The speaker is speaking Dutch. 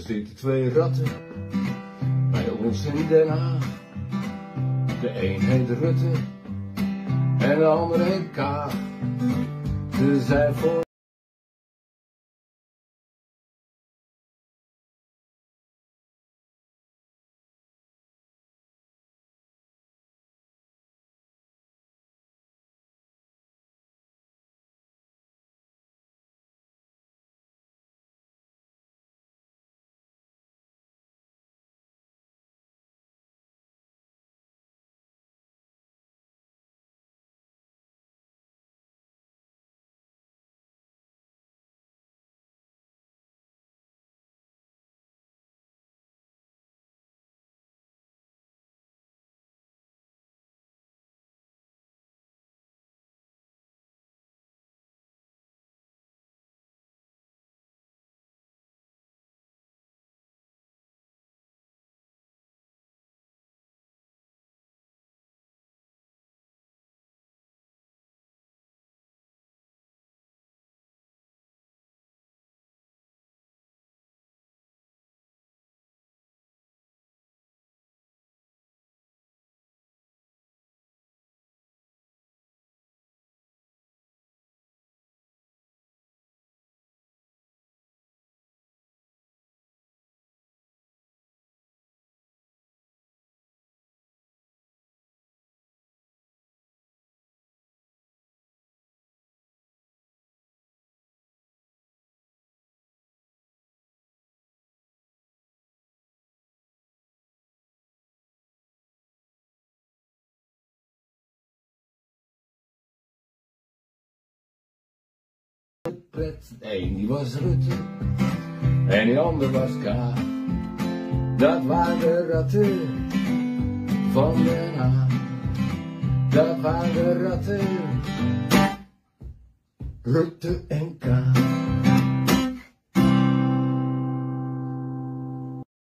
zitten twee ratten bij ons in Den Haag. De een heet Rutte en de ander heet Kaag. Ze zijn voor pret. Eén die was Rutte en die ander was Kaag. Dat waren de ratten van Den Haag. Dat waren de ratten, Rutte en Kaag.